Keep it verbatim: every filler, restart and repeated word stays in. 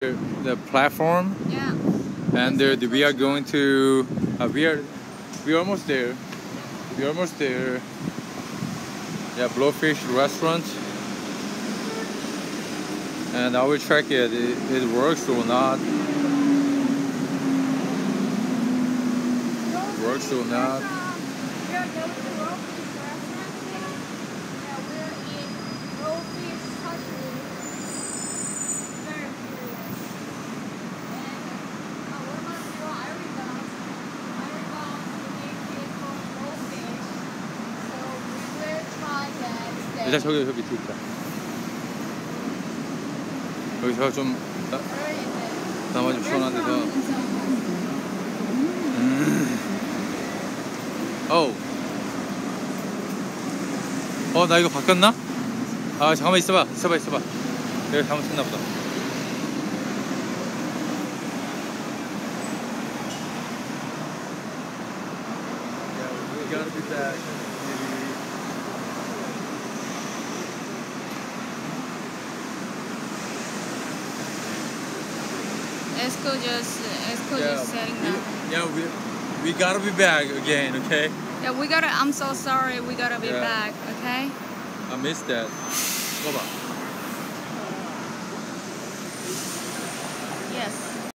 the platform. Yeah. And there, we are going to. Uh, we are. We're almost there. We're almost there. Yeah, Blowfish restaurant. And I will check it. It, it works or not. Works or not. 일단 저기 저 밑에 있다. 여기서 좀 나, 나만 좀 시원한 데서. 음. 어우. 어, 나 이거 바꿨나? 아, 잠깐만 있어봐, 있어봐, 있어봐. 내가 잘못했나 보다. Esco just, Esco Yeah, just setting we, up. yeah, we we gotta be back again, okay? Yeah, we gotta. I'm so sorry. We gotta be Yeah. back. Okay. I missed that. Go back. Yes.